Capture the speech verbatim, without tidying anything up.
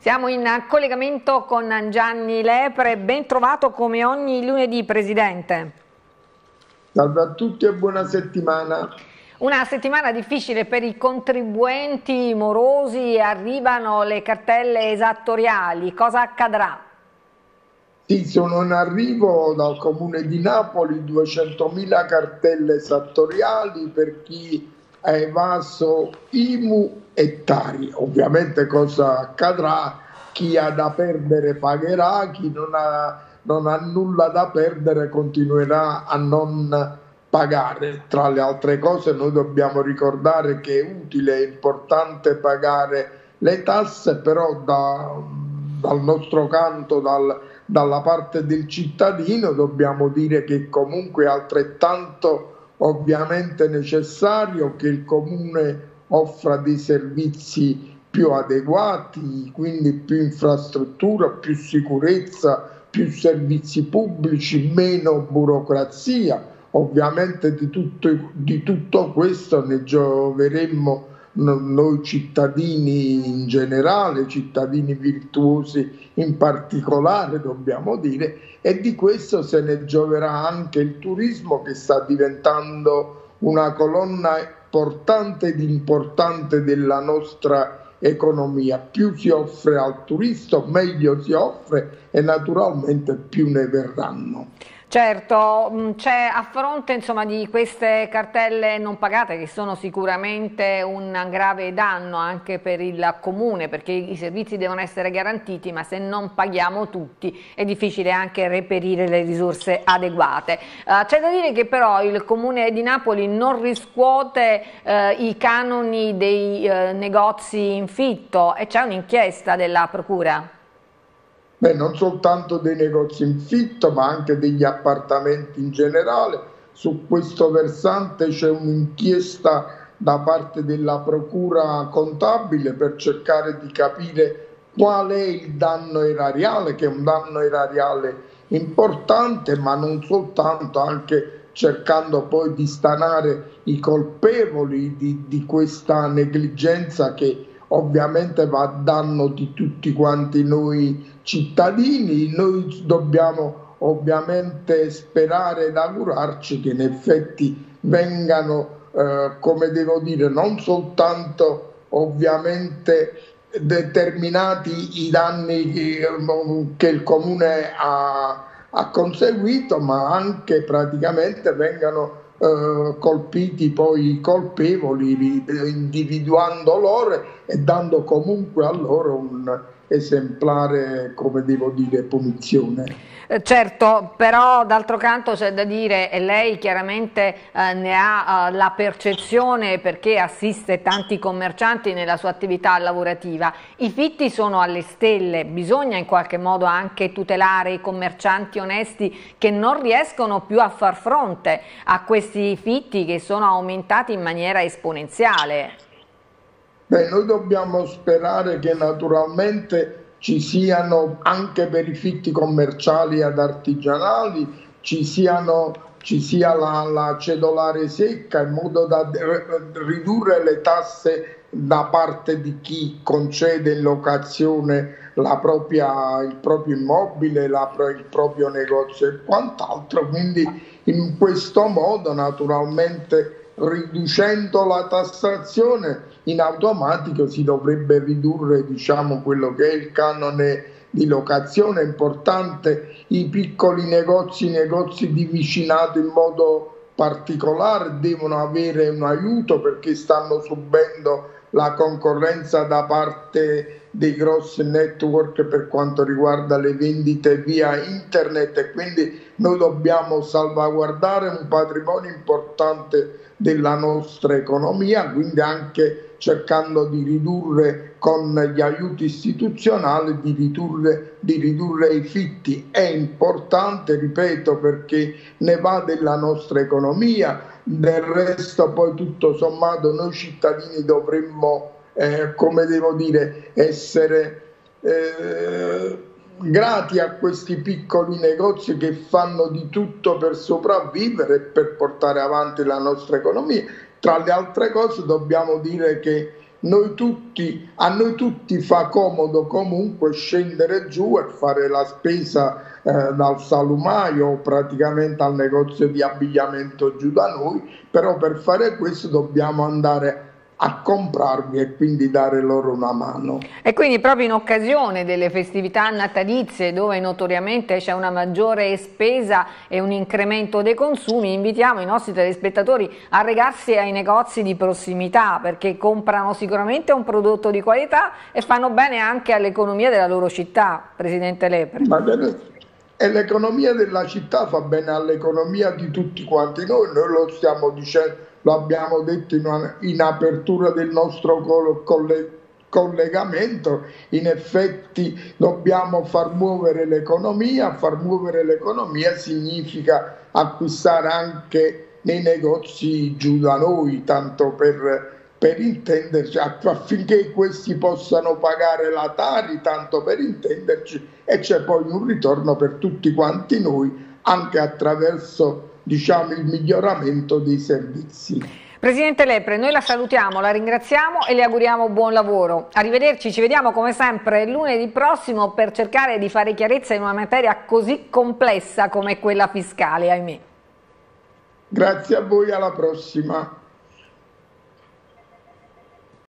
Siamo in collegamento con Gianni Lepre, ben trovato come ogni lunedì, Presidente. Salve a tutti e buona settimana. Una settimana difficile per i contribuenti morosi, arrivano le cartelle esattoriali, cosa accadrà? Sì, sono in arrivo dal Comune di Napoli duecentomila cartelle esattoriali per chi ha evaso I M U e Tari. Ovviamente cosa accadrà? Chi ha da perdere pagherà, chi non ha, non ha nulla da perdere continuerà a non pagare. Tra le altre cose noi dobbiamo ricordare che è utile e importante pagare le tasse, però da, dal nostro canto, dal, dalla parte del cittadino, dobbiamo dire che comunque è altrettanto ovviamente necessario che il Comune offra dei servizi più adeguati, quindi più infrastruttura, più sicurezza, più servizi pubblici, meno burocrazia. Ovviamente di tutto, di tutto questo ne gioveremmo noi cittadini in generale, cittadini virtuosi in particolare, dobbiamo dire, e di questo se ne gioverà anche il turismo, che sta diventando una colonna portante ed importante della nostra economia. Più si offre al turista, meglio si offre e naturalmente più ne verranno. Certo, c'è a fronte insomma, di queste cartelle non pagate, che sono sicuramente un grave danno anche per il Comune, perché i servizi devono essere garantiti, ma se non paghiamo tutti è difficile anche reperire le risorse adeguate. Uh, c'è da dire che però il Comune di Napoli non riscuote uh, i canoni dei uh, negozi in fitto e c'è un'inchiesta della Procura. Beh, non soltanto dei negozi in fitto, ma anche degli appartamenti in generale. Su questo versante c'è un'inchiesta da parte della Procura Contabile per cercare di capire qual è il danno erariale, che è un danno erariale importante, ma non soltanto, anche cercando poi di stanare i colpevoli di, di questa negligenza che ovviamente va a danno di tutti quanti noi cittadini. Noi dobbiamo ovviamente sperare ed augurarci che in effetti vengano, eh, come devo dire, non soltanto ovviamente determinati i danni che, che il Comune ha, ha conseguito, ma anche praticamente vengano Uh, colpiti poi i colpevoli, individuando loro e dando comunque a loro un esemplare, come devo dire, punizione. Eh, certo, però d'altro canto c'è da dire, e lei chiaramente eh, ne ha eh, la percezione perché assiste tanti commercianti nella sua attività lavorativa, i fitti sono alle stelle, bisogna in qualche modo anche tutelare i commercianti onesti che non riescono più a far fronte a questi fitti che sono aumentati in maniera esponenziale. Beh, noi dobbiamo sperare che naturalmente ci siano anche per i fitti commerciali ed artigianali, ci, siano, ci sia la, la cedolare secca in modo da ridurre le tasse da parte di chi concede in locazione la propria, il proprio immobile, la, il proprio negozio e quant'altro. Quindi in questo modo naturalmente, riducendo la tassazione, in automatico si dovrebbe ridurre, diciamo, quello che è il canone di locazione. È importante i piccoli negozi, i negozi di vicinato in modo particolare devono avere un aiuto perché stanno subendo la concorrenza da parte dei grossi network per quanto riguarda le vendite via internet, e quindi noi dobbiamo salvaguardare un patrimonio importante della nostra economia, quindi anche cercando di ridurre con gli aiuti istituzionali, di ridurre, di ridurre i fitti. È importante, ripeto, perché ne va della nostra economia. Del resto poi tutto sommato noi cittadini dovremmo, eh, come devo dire, essere eh, grati a questi piccoli negozi che fanno di tutto per sopravvivere e per portare avanti la nostra economia. Tra le altre cose dobbiamo dire che noi tutti, a noi tutti fa comodo comunque scendere giù e fare la spesa eh, dal salumaio o praticamente al negozio di abbigliamento giù da noi, però per fare questo dobbiamo andare a comprarvi e quindi dare loro una mano. E quindi proprio in occasione delle festività natalizie, dove notoriamente c'è una maggiore spesa e un incremento dei consumi, invitiamo i nostri telespettatori a recarsi ai negozi di prossimità, perché comprano sicuramente un prodotto di qualità e fanno bene anche all'economia della loro città, Presidente Lepre. Ma e l'economia della città fa bene all'economia di tutti quanti noi, noi lo stiamo dicendo, lo abbiamo detto in, in apertura del nostro coll collegamento, in effetti dobbiamo far muovere l'economia, far muovere l'economia significa acquistare anche nei negozi giù da noi, tanto per, per intenderci, affinché questi possano pagare la Tari, tanto per intenderci, e c'è poi un ritorno per tutti quanti noi, anche attraverso, diciamo, il miglioramento dei servizi. Presidente Lepre, noi la salutiamo, la ringraziamo e le auguriamo buon lavoro. Arrivederci, ci vediamo come sempre lunedì prossimo per cercare di fare chiarezza in una materia così complessa come quella fiscale, ahimè. Grazie a voi, alla prossima.